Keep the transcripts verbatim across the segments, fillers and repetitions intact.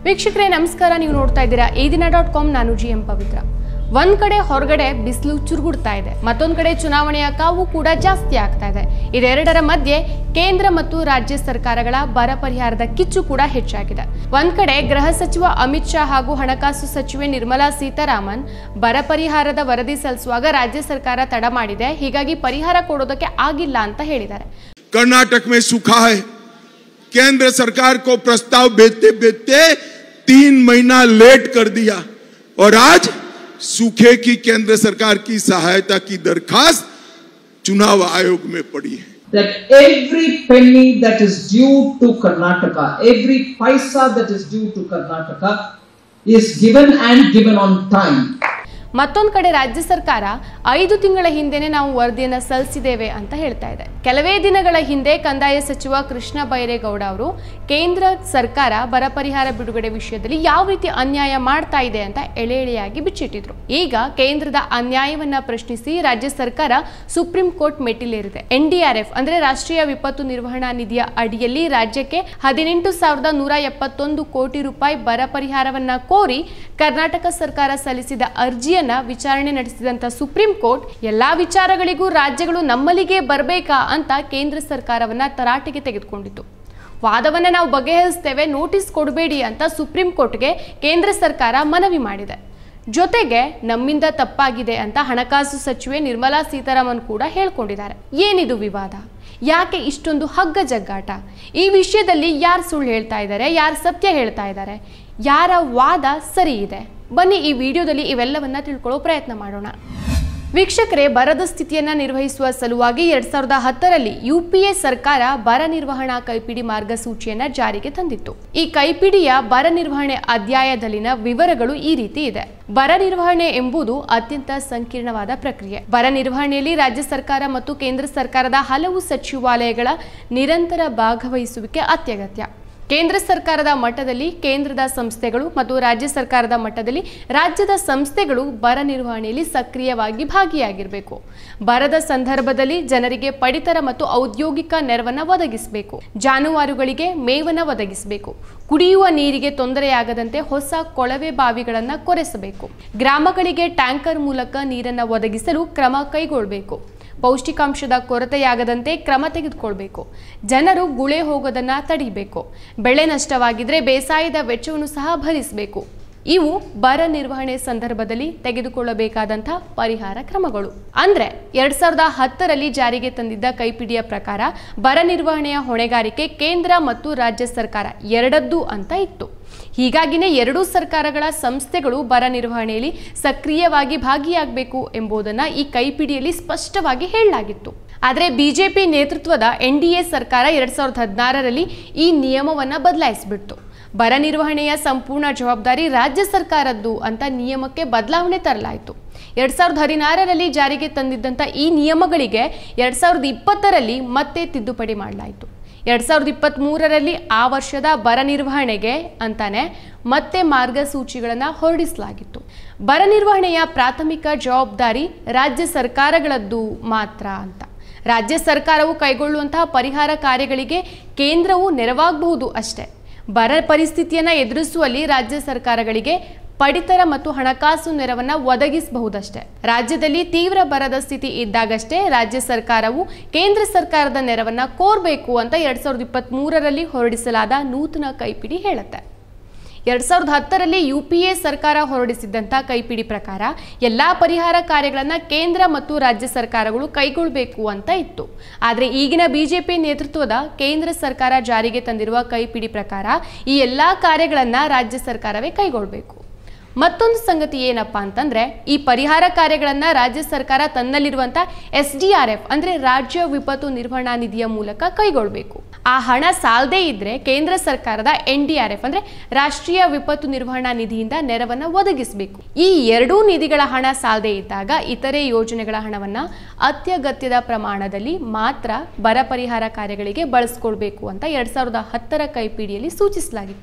ವೀಕ್ಷಕರೇ ನಮಸ್ಕಾರ, ನೀವು ನೋಡ್ತಾ ಇದ್ದೀರಾ ಈ ದಿನ ಡಾಟ್ ಕಾಮ್. ನಾನು ಜಿ ಎಂ ಪವಿತ್ರ. ಒಂದ್ ಕಡೆ ಹೊರಗಡೆ ಬಿಸಿಲು ಚುರುಗುಡ್ತಾ ಇದೆ, ಮತ್ತೊಂದು ಕಡೆ ಚುನಾವಣೆಯ ಕಾವು ಕೂಡ ಜಾಸ್ತಿ ಆಗ್ತಾ ಇದೆ. ಇದೆರಡರ ಮಧ್ಯೆ ಕೇಂದ್ರ ಮತ್ತು ರಾಜ್ಯ ಸರ್ಕಾರಗಳ ಬರ ಪರಿಹಾರದ ಕಿಚ್ಚು ಕೂಡ ಹೆಚ್ಚಾಗಿದೆ. ಒಂದ್ ಕಡೆ ಗೃಹ ಸಚಿವ ಅಮಿತ್ ಶಾ ಹಾಗೂ ಹಣಕಾಸು ಸಚಿವೆ ನಿರ್ಮಲಾ ಸೀತಾರಾಮನ್ ಬರ ಪರಿಹಾರದ ವರದಿ ಸಲ್ಲಿಸುವಾಗ ರಾಜ್ಯ ಸರ್ಕಾರ ತಡ ಮಾಡಿದೆ, ಹೀಗಾಗಿ ಪರಿಹಾರ ಕೊಡೋದಕ್ಕೆ ಆಗಿಲ್ಲ ಅಂತ ಹೇಳಿದ್ದಾರೆ. कर्नाटक में सूखा है, केंद्र सरकार को प्रस्ताव भेजते भेजते तीन महीना लेट कर दिया और आज सूखे की केंद्र सरकार की सहायता की दरखास्त चुनाव आयोग में पड़ी है. That every penny that is due to Karnataka, every paisa that is due to Karnataka is given and given on time. ಮತ್ತೊಂದು ಕಡೆ ರಾಜ್ಯ ಸರ್ಕಾರ ಐದು ತಿಂಗಳ ಹಿಂದೆನೆ ನಾವು ವರದಿಯನ್ನು ಸಲ್ಲಿಸಿದ್ದೇವೆ ಅಂತ ಹೇಳ್ತಾ ಇದೆ. ಕೆಲವೇ ದಿನಗಳ ಹಿಂದೆ ಕಂದಾಯ ಸಚಿವ ಕೃಷ್ಣ ಬೈರೇಗೌಡ ಅವರು ಕೇಂದ್ರ ಸರ್ಕಾರ ಬರ ಪರಿಹಾರ ಬಿಡುಗಡೆ ವಿಷಯದಲ್ಲಿ ಯಾವ ರೀತಿ ಅನ್ಯಾಯ ಮಾಡ್ತಾ ಇದೆ ಅಂತ ಎಳೆ ಎಳೆಯಾಗಿ ಬಿಚ್ಚಿಟ್ಟಿದ್ರು. ಈಗ ಕೇಂದ್ರದ ಅನ್ಯಾಯವನ್ನ ಪ್ರಶ್ನಿಸಿ ರಾಜ್ಯ ಸರ್ಕಾರ ಸುಪ್ರೀಂ ಕೋರ್ಟ್ ಮೆಟ್ಟಿಲೇರಿದೆ. ಎನ್ ಡಿ ಆರ್ ಎಫ್ ಅಂದ್ರೆ ರಾಷ್ಟ್ರೀಯ ವಿಪತ್ತು ನಿರ್ವಹಣಾ ನಿಧಿಯ ಅಡಿಯಲ್ಲಿ ರಾಜ್ಯಕ್ಕೆ ಹದಿನೆಂಟು ಸಾವಿರದ ನೂರ ಎಪ್ಪತ್ತೊಂದು ಕೋಟಿ ರೂಪಾಯಿ ಬರ ಪರಿಹಾರವನ್ನ ಕೋರಿ ಕರ್ನಾಟಕ ಸರ್ಕಾರ ಸಲ್ಲಿಸಿದ ಅರ್ಜಿ ವಿಚಾರಣೆ ನಡೆಸಿದಂತ ಸುಪ್ರೀಂ ಕೋರ್ಟ್ ಎಲ್ಲಾ ವಿಚಾರಗಳಿಗೂ ರಾಜ್ಯಗಳು ನಮ್ಮಲ್ಲಿಗೆ ಬರಬೇಕಾ ಅಂತ ಕೇಂದ್ರ ಸರ್ಕಾರವನ್ನ ತರಾಟೆಗೆ ತೆಗೆದುಕೊಂಡಿತು. ವಾದವನ್ನ ನಾವು ಬಗೆಹರಿಸ್ತೇವೆ, ನೋಟಿಸ್ ಕೊಡಬೇಡಿ ಅಂತ ಸುಪ್ರೀಂ ಕೋರ್ಟ್ಗೆ ಕೇಂದ್ರ ಸರ್ಕಾರ ಮನವಿ ಮಾಡಿದೆ. ಜೊತೆಗೆ ನಮ್ಮಿಂದ ತಪ್ಪಾಗಿದೆ ಅಂತ ಹಣಕಾಸು ಸಚಿವೆ ನಿರ್ಮಲಾ ಸೀತಾರಾಮನ್ ಕೂಡ ಹೇಳ್ಕೊಂಡಿದ್ದಾರೆ. ಏನಿದು ವಿವಾದ? ಯಾಕೆ ಇಷ್ಟೊಂದು ಹಗ್ಗ ಜಗ್ಗಾಟ? ಈ ವಿಷಯದಲ್ಲಿ ಯಾರು ಸುಳ್ಳು ಹೇಳ್ತಾ ಇದ್ದಾರೆ, ಯಾರು ಸತ್ಯ ಹೇಳ್ತಾ ಇದ್ದಾರೆ, ಯಾರ ವಾದ ಸರಿ ಇದೆ? ಬನ್ನಿ ಈ ವಿಡಿಯೋದಲ್ಲಿ ಇವೆಲ್ಲವನ್ನ ತಿಳ್ಕೊಳ್ಳೋ ಪ್ರಯತ್ನ ಮಾಡೋಣ. ವೀಕ್ಷಕರೇ, ಬರದ ಸ್ಥಿತಿಯನ್ನ ನಿರ್ವಹಿಸುವ ಸಲುವಾಗಿ ಎರಡ್ ಸಾವಿರದ ಹತ್ತರಲ್ಲಿ ಯುಪಿಎ ಸರ್ಕಾರ ಬರ ನಿರ್ವಹಣಾ ಕೈಪಿಡಿ ಮಾರ್ಗಸೂಚಿಯನ್ನ ಜಾರಿಗೆ ತಂದಿತ್ತು. ಈ ಕೈಪಿಡಿಯ ಬರ ನಿರ್ವಹಣೆ ಅಧ್ಯಾಯದಲ್ಲಿನ ವಿವರಗಳು ಈ ರೀತಿ ಇದೆ. ಬರ ನಿರ್ವಹಣೆ ಎಂಬುದು ಅತ್ಯಂತ ಸಂಕೀರ್ಣವಾದ ಪ್ರಕ್ರಿಯೆ. ಬರ ನಿರ್ವಹಣೆಯಲ್ಲಿ ರಾಜ್ಯ ಸರ್ಕಾರ ಮತ್ತು ಕೇಂದ್ರ ಸರ್ಕಾರದ ಹಲವು ಸಚಿವಾಲಯಗಳ ನಿರಂತರ ಭಾಗವಹಿಸುವಿಕೆ ಅತ್ಯಗತ್ಯ. ಕೇಂದ್ರ ಸರ್ಕಾರದ ಮಟ್ಟದಲ್ಲಿ ಕೇಂದ್ರದ ಸಂಸ್ಥೆಗಳು ಮತ್ತು ರಾಜ್ಯ ಸರ್ಕಾರದ ಮಟ್ಟದಲ್ಲಿ ರಾಜ್ಯದ ಸಂಸ್ಥೆಗಳು ಬರ ನಿರ್ವಹಣೆಯಲ್ಲಿ ಸಕ್ರಿಯವಾಗಿ ಭಾಗಿಯಾಗಿರಬೇಕು. ಬರದ ಸಂದರ್ಭದಲ್ಲಿ ಜನರಿಗೆ ಪಡಿತರ ಮತ್ತು ಔದ್ಯೋಗಿಕ ನೆರವನ್ನ ಒದಗಿಸಬೇಕು. ಜಾನುವಾರುಗಳಿಗೆ ಮೇವನ್ನ ಒದಗಿಸಬೇಕು. ಕುಡಿಯುವ ನೀರಿಗೆ ತೊಂದರೆಯಾಗದಂತೆ ಹೊಸ ಕೊಳವೆ ಬಾವಿಗಳನ್ನ ಕೊರೆಸಬೇಕು. ಗ್ರಾಮಗಳಿಗೆ ಟ್ಯಾಂಕರ್ ಮೂಲಕ ನೀರನ್ನು ಒದಗಿಸಲು ಕ್ರಮ ಕೈಗೊಳ್ಳಬೇಕು. ಪೌಷ್ಟಿಕಾಂಶದ ಕೊರತೆಯಾಗದಂತೆ ಕ್ರಮ ತೆಗೆದುಕೊಳ್ಬೇಕು. ಜನರು ಗುಳೆ ಹೋಗೋದನ್ನ ತಡಿಬೇಕು. ಬೆಳೆ ನಷ್ಟವಾಗಿದ್ರೆ ಬೇಸಾಯದ ವೆಚ್ಚವನ್ನು ಸಹ ಭರಿಸಬೇಕು. ಇವು ಬರ ನಿರ್ವಹಣೆ ಸಂದರ್ಭದಲ್ಲಿ ತೆಗೆದುಕೊಳ್ಳಬೇಕಾದಂತಹ ಪರಿಹಾರ ಕ್ರಮಗಳು. ಅಂದ್ರೆ ಎರಡ್ ಸಾವಿರದ ಹತ್ತರಲ್ಲಿ ಜಾರಿಗೆ ತಂದಿದ್ದ ಕೈಪಿಡಿಯ ಪ್ರಕಾರ ಬರ ನಿರ್ವಹಣೆಯ ಹೊಣೆಗಾರಿಕೆ ಕೇಂದ್ರ ಮತ್ತು ರಾಜ್ಯ ಸರ್ಕಾರ ಎರಡದ್ದು ಅಂತ ಇತ್ತು. ಹೀಗಾಗಿನೇ ಎರಡೂ ಸರ್ಕಾರಗಳ ಸಂಸ್ಥೆಗಳು ಬರ ನಿರ್ವಹಣೆಯಲ್ಲಿ ಸಕ್ರಿಯವಾಗಿ ಭಾಗಿಯಾಗಬೇಕು ಎಂಬುದನ್ನು ಈ ಕೈಪಿಡಿಯಲ್ಲಿ ಸ್ಪಷ್ಟವಾಗಿ ಹೇಳಲಾಗಿತ್ತು. ಆದರೆ ಬಿಜೆಪಿ ನೇತೃತ್ವದ ಎನ್ ಡಿ ಎ ಸರ್ಕಾರ ಎರಡ್ ಸಾವಿರದ ಹದಿನಾರರಲ್ಲಿ ಈ ನಿಯಮವನ್ನ ಬದಲಾಯಿಸಿಬಿಡ್ತು. ಬರ ನಿರ್ವಹಣೆಯ ಸಂಪೂರ್ಣ ಜವಾಬ್ದಾರಿ ರಾಜ್ಯ ಸರ್ಕಾರದ್ದು ಅಂತ ನಿಯಮಕ್ಕೆ ಬದಲಾವಣೆ ತರಲಾಯಿತು. ಎರಡ್ ಸಾವಿರದ ಹದಿನಾರರಲ್ಲಿ ಜಾರಿಗೆ ತಂದಿದ್ದಂಥ ಈ ನಿಯಮಗಳಿಗೆ ಎರಡ್ ಸಾವಿರದ ಇಪ್ಪತ್ತರಲ್ಲಿ ಮತ್ತೆ ತಿದ್ದುಪಡಿ ಮಾಡಲಾಯಿತು. ಎರಡ್ ಸಾವಿರದ ಇಪ್ಪತ್ತ್ ಮೂರರಲ್ಲಿ ಆ ವರ್ಷದ ಬರ ನಿರ್ವಹಣೆಗೆ ಅಂತಾನೆ ಮತ್ತೆ ಮಾರ್ಗಸೂಚಿಗಳನ್ನು ಹೊರಡಿಸಲಾಗಿತ್ತು. ಬರ ನಿರ್ವಹಣೆಯ ಪ್ರಾಥಮಿಕ ಜವಾಬ್ದಾರಿ ರಾಜ್ಯ ಸರ್ಕಾರಗಳದ್ದು ಮಾತ್ರ ಅಂತ. ರಾಜ್ಯ ಸರ್ಕಾರವು ಕೈಗೊಳ್ಳುವಂತಹ ಪರಿಹಾರ ಕಾರ್ಯಗಳಿಗೆ ಕೇಂದ್ರವು ನೆರವಾಗಬಹುದು ಅಷ್ಟೇ. ಬರ ಪರಿಸ್ಥಿತಿಯನ್ನು ಎದುರಿಸುವಲ್ಲಿ ರಾಜ್ಯ ಸರ್ಕಾರಗಳಿಗೆ ಪಡಿತರ ಮತ್ತು ಹಣಕಾಸು ನೆರವನ್ನ ಒದಗಿಸಬಹುದಷ್ಟೇ. ರಾಜ್ಯದಲ್ಲಿ ತೀವ್ರ ಬರದ ಸ್ಥಿತಿ ಇದ್ದಾಗಷ್ಟೇ ರಾಜ್ಯ ಸರ್ಕಾರವು ಕೇಂದ್ರ ಸರ್ಕಾರದ ನೆರವನ್ನ ಕೋರಬೇಕು ಅಂತ ಎರಡ್ ಸಾವಿರದ ಇಪ್ಪತ್ತ್ ಮೂರರಲ್ಲಿ ಹೊರಡಿಸಲಾದ ನೂತನ ಕೈಪಿಡಿ ಹೇಳುತ್ತೆ. ಎರಡ್ ಸಾವಿರದ ಹತ್ತರಲ್ಲಿ ಯುಪಿಎ ಸರ್ಕಾರ ಹೊರಡಿಸಿದ್ದಂಥ ಕೈಪಿಡಿ ಪ್ರಕಾರ ಎಲ್ಲಾ ಪರಿಹಾರ ಕಾರ್ಯಗಳನ್ನ ಕೇಂದ್ರ ಮತ್ತು ರಾಜ್ಯ ಸರ್ಕಾರಗಳು ಕೈಗೊಳ್ಳಬೇಕು ಅಂತ ಇತ್ತು. ಆದರೆ ಈಗಿನ ಬಿಜೆಪಿ ನೇತೃತ್ವದ ಕೇಂದ್ರ ಸರ್ಕಾರ ಜಾರಿಗೆ ತಂದಿರುವ ಕೈಪಿಡಿ ಪ್ರಕಾರ ಈ ಎಲ್ಲಾ ಕಾರ್ಯಗಳನ್ನ ರಾಜ್ಯ ಸರ್ಕಾರವೇ ಕೈಗೊಳ್ಳಬೇಕು. ಮತ್ತೊಂದು ಸಂಗತಿ ಏನಪ್ಪಾ ಅಂತಂದ್ರೆ ಈ ಪರಿಹಾರ ಕಾರ್ಯಗಳನ್ನ ರಾಜ್ಯ ಸರ್ಕಾರ ತನ್ನಲ್ಲಿರುವಂತ ಎಸ್ ಡಿ ಆರ್ ಎಫ್ ಅಂದ್ರೆ ರಾಜ್ಯ ವಿಪತ್ತು ನಿರ್ವಹಣಾ ನಿಧಿಯ ಮೂಲಕ ಕೈಗೊಳ್ಳಬೇಕು. ಆ ಹಣ ಸಾಲದೇ ಇದ್ರೆ ಕೇಂದ್ರ ಸರ್ಕಾರದ ಎನ್ ಡಿ ಆರ್ ಎಫ್ ಅಂದ್ರೆ ರಾಷ್ಟ್ರೀಯ ವಿಪತ್ತು ನಿರ್ವಹಣಾ ನಿಧಿಯಿಂದ ನೆರವನ್ನ ಒದಗಿಸಬೇಕು. ಈ ಎರಡೂ ನಿಧಿಗಳ ಹಣ ಸಾಲದೇ ಇದ್ದಾಗ ಇತರೆ ಯೋಜನೆಗಳ ಹಣವನ್ನ ಅತ್ಯಗತ್ಯದ ಪ್ರಮಾಣದಲ್ಲಿ ಮಾತ್ರ ಬರ ಪರಿಹಾರ ಕಾರ್ಯಗಳಿಗೆ ಬಳಸಿಕೊಳ್ಬೇಕು ಅಂತ ಎರಡ್ ಸಾವಿರದ ಹತ್ತರ ಕೈಪಿಡಿಯಲ್ಲಿ ಸೂಚಿಸಲಾಗಿತ್ತು.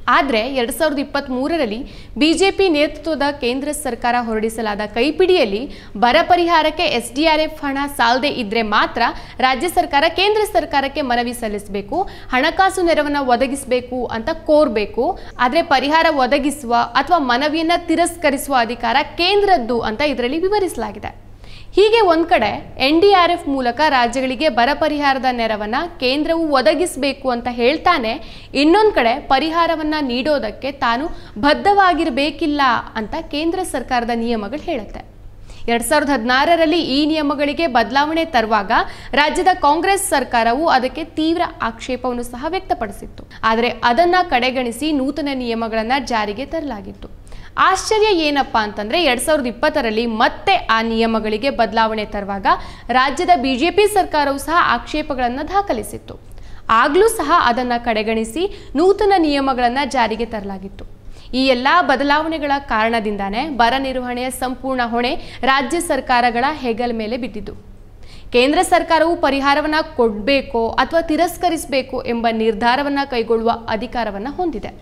ಆದರೆ ಎರಡು ಸಾವಿರದ ಇಪ್ಪತ್ತ್ ಮೂರರಲ್ಲಿ ಬಿಜೆಪಿ ನೇತೃತ್ವದ ಕೇಂದ್ರ ಸರ್ಕಾರ ಹೊರಡಿಸಲಾದ ಕೈಪಿಡಿಯಲ್ಲಿ ಬರ ಪರಿಹಾರಕ್ಕೆ ಎಸ್ ಡಿ ಆರ್ ಎಫ್ ಹಣ ಸಾಲದೇ ಇದ್ರೆ ಮಾತ್ರ ರಾಜ್ಯ ಸರ್ಕಾರ ಕೇಂದ್ರ ಸರ್ಕಾರಕ್ಕೆ ಮನವಿ ಸಲ್ಲಿಸಬೇಕು, ಹಣಕಾಸು ನೆರವನ್ನು ಒದಗಿಸಬೇಕು ಅಂತ ಕೋರಬೇಕು. ಆದರೆ ಪರಿಹಾರ ಒದಗಿಸುವ ಅಥವಾ ಮನವಿಯನ್ನ ತಿರಸ್ಕರಿಸುವ ಅಧಿಕಾರ ಕೇಂದ್ರದ್ದು ಅಂತ ಇದರಲ್ಲಿ ವಿವರಿಸಲಾಗಿದೆ. ಹೀಗೆ ಒಂದ್ ಕಡೆ ಎನ್ ಡಿ ಆರ್ ಎಫ್ ಮೂಲಕ ರಾಜ್ಯಗಳಿಗೆ ಬರ ಪರಿಹಾರದ ನೆರವನ್ನ ಕೇಂದ್ರವು ಒದಗಿಸಬೇಕು ಅಂತ ಹೇಳ್ತಾನೆ, ಇನ್ನೊಂದು ಕಡೆ ಪರಿಹಾರವನ್ನ ನೀಡೋದಕ್ಕೆ ತಾನು ಬದ್ಧವಾಗಿರಬೇಕಿಲ್ಲ ಅಂತ ಕೇಂದ್ರ ಸರ್ಕಾರದ ನಿಯಮಗಳು ಹೇಳುತ್ತೆ. ಎರಡ್ ಸಾವಿರದ ಹದಿನಾರರಲ್ಲಿ ಈ ನಿಯಮಗಳಿಗೆ ಬದಲಾವಣೆ ತರುವಾಗ ರಾಜ್ಯದ ಕಾಂಗ್ರೆಸ್ ಸರ್ಕಾರವು ಅದಕ್ಕೆ ತೀವ್ರ ಆಕ್ಷೇಪವನ್ನು ಸಹ ವ್ಯಕ್ತಪಡಿಸಿತ್ತು. ಆದರೆ ಅದನ್ನ ಕಡೆಗಣಿಸಿ ನೂತನ ನಿಯಮಗಳನ್ನ ಜಾರಿಗೆ ತರಲಾಗಿತ್ತು. ಆಶ್ಚರ್ಯ ಏನಪ್ಪಾ ಅಂತಂದ್ರೆ ಎರಡ್ ಸಾವಿರದ ಇಪ್ಪತ್ತರಲ್ಲಿ ಮತ್ತೆ ಆ ನಿಯಮಗಳಿಗೆ ಬದಲಾವಣೆ ತರುವಾಗ ರಾಜ್ಯದ ಬಿಜೆಪಿ ಸರ್ಕಾರವು ಸಹ ಆಕ್ಷೇಪಗಳನ್ನು ದಾಖಲಿಸಿತ್ತು. ಆಗ್ಲೂ ಸಹ ಅದನ್ನ ಕಡೆಗಣಿಸಿ ನೂತನ ನಿಯಮಗಳನ್ನ ಜಾರಿಗೆ ತರಲಾಗಿತ್ತು. ಈ ಎಲ್ಲಾ ಬದಲಾವಣೆಗಳ ಕಾರಣದಿಂದಾನೇ ಬರ ನಿರ್ವಹಣೆಯ ಸಂಪೂರ್ಣ ಹೊಣೆ ರಾಜ್ಯ ಸರ್ಕಾರಗಳ ಹೆಗಲ ಮೇಲೆ ಬಿದ್ದಿದ್ದು. ಕೇಂದ್ರ ಸರ್ಕಾರವು ಪರಿಹಾರವನ್ನ ಕೊಡಬೇಕೋ ಅಥವಾ ತಿರಸ್ಕರಿಸಬೇಕು ಎಂಬ ನಿರ್ಧಾರವನ್ನ ಕೈಗೊಳ್ಳುವ ಅಧಿಕಾರವನ್ನ ಹೊಂದಿದೆ.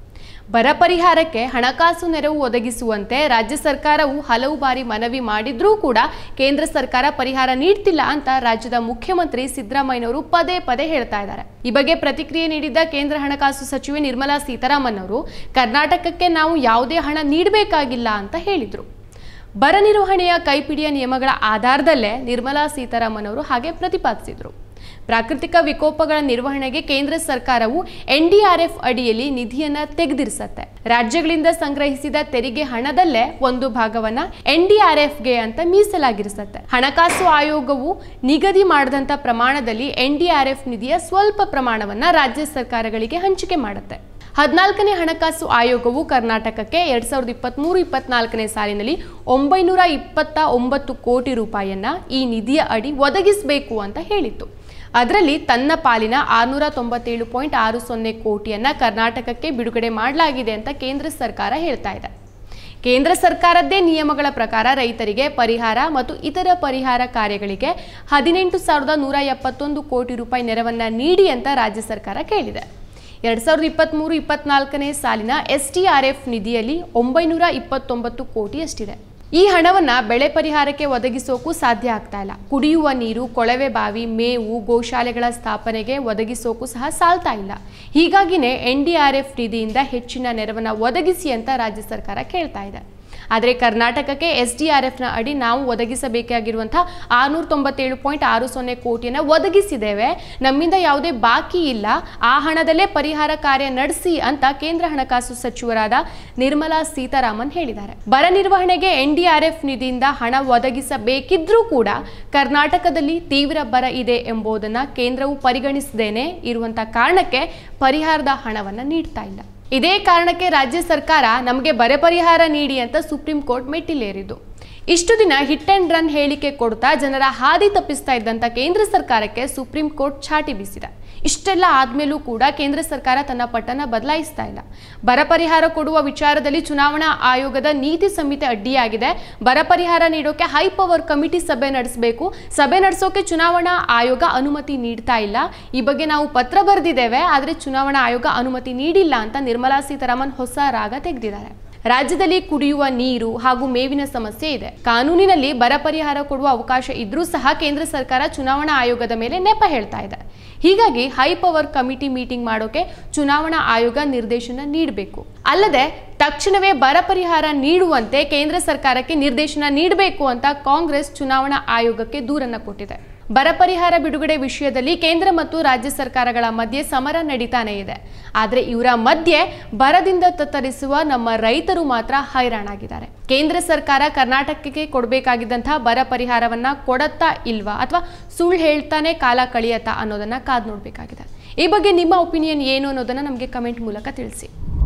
ಬರ ಪರಿಹಾರಕ್ಕೆ ಹಣಕಾಸು ನೆರವು ಒದಗಿಸುವಂತೆ ರಾಜ್ಯ ಸರ್ಕಾರವು ಹಲವು ಬಾರಿ ಮನವಿ ಮಾಡಿದ್ರೂ ಕೂಡ ಕೇಂದ್ರ ಸರ್ಕಾರ ಪರಿಹಾರ ನೀಡ್ತಿಲ್ಲ ಅಂತ ರಾಜ್ಯದ ಮುಖ್ಯಮಂತ್ರಿ ಸಿದ್ದರಾಮಯ್ಯನವರು ಪದೇ ಪದೇ ಹೇಳ್ತಾ ಇದ್ದಾರೆ. ಈ ಬಗ್ಗೆ ಪ್ರತಿಕ್ರಿಯೆ ನೀಡಿದ್ದ ಕೇಂದ್ರ ಹಣಕಾಸು ಸಚಿವೆ ನಿರ್ಮಲಾ ಸೀತಾರಾಮನ್ ಅವರು ಕರ್ನಾಟಕಕ್ಕೆ ನಾವು ಯಾವುದೇ ಹಣ ನೀಡಬೇಕಾಗಿಲ್ಲ ಅಂತ ಹೇಳಿದ್ರು. ಬರ ನಿರ್ವಹಣೆಯ ಕೈಪಿಡಿಯ ನಿಯಮಗಳ ಆಧಾರದಲ್ಲೇ ನಿರ್ಮಲಾ ಸೀತಾರಾಮನ್ ಅವರು ಹಾಗೆ ಪ್ರತಿಪಾದಿಸಿದ್ರು. ಪ್ರಾಕೃತಿಕ ವಿಕೋಪಗಳ ನಿರ್ವಹಣೆಗೆ ಕೇಂದ್ರ ಸರ್ಕಾರವು ಎನ್ ಡಿ ಆರ್ ಎಫ್ ಅಡಿಯಲ್ಲಿ ನಿಧಿಯನ್ನ ತೆಗೆದಿರಿಸುತ್ತೆ. ರಾಜ್ಯಗಳಿಂದ ಸಂಗ್ರಹಿಸಿದ ತೆರಿಗೆ ಹಣದಲ್ಲೇ ಒಂದು ಭಾಗವನ್ನ ಎನ್ ಡಿ ಆರ್ ಎಫ್ ಗೆ ಅಂತ ಮೀಸಲಾಗಿರಿಸುತ್ತೆ. ಹಣಕಾಸು ಆಯೋಗವು ನಿಗದಿ ಮಾಡದಂತ ಪ್ರಮಾಣದಲ್ಲಿ ಎನ್ ಡಿ ಆರ್ ಎಫ್ ನಿಧಿಯ ಸ್ವಲ್ಪ ಪ್ರಮಾಣವನ್ನ ರಾಜ್ಯ ಸರ್ಕಾರಗಳಿಗೆ ಹಂಚಿಕೆ ಮಾಡುತ್ತೆ. ಹದಿನಾಲ್ಕನೇ ಹಣಕಾಸು ಆಯೋಗವು ಕರ್ನಾಟಕಕ್ಕೆ ಎರಡ್ ಸಾವಿರದ ಇಪ್ಪತ್ತ್ ಮೂರು ಇಪ್ಪತ್ನಾಲ್ಕನೇ ಸಾಲಿನಲ್ಲಿ ಒಂಬೈನೂರ ಇಪ್ಪತ್ತ ಒಂಬತ್ತು ಕೋಟಿ ರೂಪಾಯಿಯನ್ನ ಈ ನಿಧಿಯ ಅಡಿ ಒದಗಿಸಬೇಕು ಅಂತ ಹೇಳಿತ್ತು. ಅದರಲ್ಲಿ ತನ್ನ ಪಾಲಿನ ಆರುನೂರ ತೊಂಬತ್ತೇಳು ಪಾಯಿಂಟ್ ಆರು ಸೊನ್ನೆ ಕೋಟಿಯನ್ನ ಕರ್ನಾಟಕಕ್ಕೆ ಬಿಡುಗಡೆ ಮಾಡಲಾಗಿದೆ ಅಂತ ಕೇಂದ್ರ ಸರ್ಕಾರ ಹೇಳ್ತಾ ಇದೆ. ಕೇಂದ್ರ ಸರ್ಕಾರದ್ದೇ ನಿಯಮಗಳ ಪ್ರಕಾರ ರೈತರಿಗೆ ಪರಿಹಾರ ಮತ್ತು ಇತರ ಪರಿಹಾರ ಕಾರ್ಯಗಳಿಗೆ ಹದಿನೆಂಟು ಸಾವಿರದ ನೂರ ಎಪ್ಪತ್ತೊಂದು ಕೋಟಿ ರೂಪಾಯಿ ನೆರವನ್ನ ನೀಡಿ ಅಂತ ರಾಜ್ಯ ಸರ್ಕಾರ ಕೇಳಿದೆ. ಎರಡ್ ಸಾವಿರದ ಇಪ್ಪತ್ತ್ ಮೂರು ಇಪ್ಪತ್ನಾಲ್ಕನೇ ಸಾಲಿನ ಎಸ್ ಟಿ ಆರ್ ಎಫ್ ನಿಧಿಯಲ್ಲಿ ಒಂಬೈನೂರ ಇಪ್ಪತ್ತೊಂಬತ್ತು ಕೋಟಿ ಅಷ್ಟಿದೆ. ಈ ಹಣವನ್ನ ಬೆಳೆ ಪರಿಹಾರಕ್ಕೆ ಒದಗಿಸೋಕು ಸಾಧ್ಯ ಆಗ್ತಾ ಇಲ್ಲ. ಕುಡಿಯುವ ನೀರು, ಕೊಳವೆ ಬಾವಿ, ಮೇವು, ಗೋಶಾಲೆಗಳ ಸ್ಥಾಪನೆಗೆ ಒದಗಿಸೋಕು ಸಹ ಸಾಲ್ತಾ ಇಲ್ಲ. ಹೀಗಾಗಿನೇ ಎನ್ ಡಿ ಆರ್ ಎಫ್ ನಿಧಿಯಿಂದ ಹೆಚ್ಚಿನ ನೆರವನ್ನ ಒದಗಿಸಿ ಅಂತ ರಾಜ್ಯ ಸರ್ಕಾರ ಕೇಳ್ತಾ ಇದೆ. ಆದರೆ ಕರ್ನಾಟಕಕ್ಕೆ ಎಸ್ ಡಿ ಆರ್ ಎಫ್ ನ ಅಡಿ ನಾವು ಒದಗಿಸಬೇಕಾಗಿರುವಂತಹ ಆರುನೂರ ತೊಂಬತ್ತೇಳು ಪಾಯಿಂಟ್ ಆರು ಸೊನ್ನೆ ಕೋಟಿಯನ್ನ ಒದಗಿಸಿದ್ದೇವೆ, ನಮ್ಮಿಂದ ಯಾವುದೇ ಬಾಕಿ ಇಲ್ಲ, ಆ ಹಣದಲ್ಲೇ ಪರಿಹಾರ ಕಾರ್ಯ ನಡೆಸಿ ಅಂತ ಕೇಂದ್ರ ಹಣಕಾಸು ಸಚಿವರಾದ ನಿರ್ಮಲಾ ಸೀತಾರಾಮನ್ ಹೇಳಿದ್ದಾರೆ. ಬರ ನಿರ್ವಹಣೆಗೆ ಎನ್ ಡಿ ಆರ್ ಎಫ್ ನಿಧಿಯಿಂದ ಹಣ ಒದಗಿಸಬೇಕಿದ್ರೂ ಕೂಡ ಕರ್ನಾಟಕದಲ್ಲಿ ತೀವ್ರ ಬರ ಇದೆ ಎಂಬುದನ್ನ ಕೇಂದ್ರವು ಪರಿಗಣಿಸದೇನೆ ಇರುವಂತಹ ಕಾರಣಕ್ಕೆ ಪರಿಹಾರದ ಹಣವನ್ನ ನೀಡ್ತಾ ಇಲ್ಲ. ಇದೇ ಕಾರಣಕ್ಕೆ ರಾಜ್ಯ ಸರ್ಕಾರ ನಮಗೆ ಬರ ಪರಿಹಾರ ನೀಡಿ ಅಂತ ಸುಪ್ರೀಂ ಕೋರ್ಟ್ ಮೆಟ್ಟಿಲೇರಿದ್ದು. ಇಷ್ಟು ದಿನ ಹಿಟ್ ಅಂಡ್ ರನ್ ಹೇಳಿಕೆ ಕೊಡ್ತಾ ಜನರ ಹಾದಿ ತಪ್ಪಿಸ್ತಾ ಇದ್ದಂತ ಕೇಂದ್ರ ಸರ್ಕಾರಕ್ಕೆ ಸುಪ್ರೀಂ ಕೋರ್ಟ್ ಚಾಟಿ ಬೀಸಿದೆ. ಇಷ್ಟೆಲ್ಲ ಆದ್ಮೇಲೂ ಕೂಡ ಕೇಂದ್ರ ಸರ್ಕಾರ ತನ್ನ ಪಟ್ಟನ ಬದಲಾಯಿಸ್ತಾ ಇಲ್ಲ. ಬರ ಪರಿಹಾರ ಕೊಡುವ ವಿಚಾರದಲ್ಲಿ ಚುನಾವಣಾ ಆಯೋಗದ ನೀತಿ ಸಂಹಿತೆ ಅಡ್ಡಿಯಾಗಿದೆ. ಬರ ಪರಿಹಾರ ನೀಡೋಕೆ ಹೈ ಪವರ್ ಕಮಿಟಿ ಸಭೆ ನಡೆಸಬೇಕು, ಸಭೆ ನಡೆಸೋಕೆ ಚುನಾವಣಾ ಆಯೋಗ ಅನುಮತಿ ನೀಡ್ತಾ ಇಲ್ಲ. ಈ ಬಗ್ಗೆ ನಾವು ಪತ್ರ ಬರೆದಿದ್ದೇವೆ, ಆದರೆ ಚುನಾವಣಾ ಆಯೋಗ ಅನುಮತಿ ನೀಡಿಲ್ಲ ಅಂತ ನಿರ್ಮಲಾ ಸೀತಾರಾಮನ್ ಹೊಸ ರಾಗ ತೆಗೆದಿದ್ದಾರೆ. ರಾಜ್ಯದಲ್ಲಿ ಕುಡಿಯುವ ನೀರು ಹಾಗೂ ಮೇವಿನ ಸಮಸ್ಯೆ ಇದೆ. ಕಾನೂನಿನಲ್ಲಿ ಬರ ಪರಿಹಾರ ಕೊಡುವ ಅವಕಾಶ ಇದ್ರೂ ಸಹ ಕೇಂದ್ರ ಸರ್ಕಾರ ಚುನಾವಣಾ ಆಯೋಗದ ಮೇಲೆ ನೆಪ ಹೇಳ್ತಾ ಇದೆ. ಹೀಗಾಗಿ ಹೈ ಪವರ್ ಕಮಿಟಿ ಮೀಟಿಂಗ್ ಮಾಡೋಕೆ ಚುನಾವಣಾ ಆಯೋಗ ನಿರ್ದೇಶನ ನೀಡಬೇಕು. ಅಲ್ಲದೆ ತಕ್ಷಣವೇ ಬರ ಪರಿಹಾರ ನೀಡುವಂತೆ ಕೇಂದ್ರ ಸರ್ಕಾರಕ್ಕೆ ನಿರ್ದೇಶನ ನೀಡಬೇಕು ಅಂತ ಕಾಂಗ್ರೆಸ್ ಚುನಾವಣಾ ಆಯೋಗಕ್ಕೆ ದೂರನ್ನ ಕೊಟ್ಟಿದೆ. ಬರ ಪರಿಹಾರ ಬಿಡುಗಡೆ ವಿಷಯದಲ್ಲಿ ಕೇಂದ್ರ ಮತ್ತು ರಾಜ್ಯ ಸರ್ಕಾರಗಳ ಮಧ್ಯೆ ಸಮರ ನಡೀತಾನೆ ಇದೆ. ಆದರೆ ಇವರ ಮಧ್ಯೆ ಬರದಿಂದ ತತ್ತರಿಸುವ ನಮ್ಮ ರೈತರು ಮಾತ್ರ ಹೈರಾಣಾಗಿದ್ದಾರೆ. ಕೇಂದ್ರ ಸರ್ಕಾರ ಕರ್ನಾಟಕಕ್ಕೆ ಕೊಡಬೇಕಾಗಿದ್ದಂತಹ ಬರ ಪರಿಹಾರವನ್ನ ಕೊಡತ್ತಾ ಇಲ್ವಾ ಅಥವಾ ಸುಳ್ಳು ಹೇಳ್ತಾನೆ ಕಾಲ ಕಳಿಯತ್ತಾ ಅನ್ನೋದನ್ನ ಕಾದು ನೋಡಬೇಕಾಗಿದೆ. ಈ ಬಗ್ಗೆ ನಿಮ್ಮ ಒಪಿನಿಯನ್ ಏನು ಅನ್ನೋದನ್ನ ನಮಗೆ ಕಮೆಂಟ್ ಮೂಲಕ ತಿಳಿಸಿ.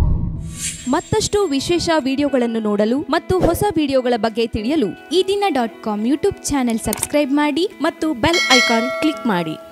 ಮತ್ತಷ್ಟು ವಿಶೇಷ ವಿಡಿಯೋಗಳನ್ನು ನೋಡಲು ಮತ್ತು ಹೊಸ ವಿಡಿಯೋಗಳ ಬಗ್ಗೆ ತಿಳಿಯಲು Eedina dot com YouTube channel subscribe ಮಾಡಿ ಮತ್ತು ಬೆಲ್ ಐಕಾನ್ ಕ್ಲಿಕ್ ಮಾಡಿ.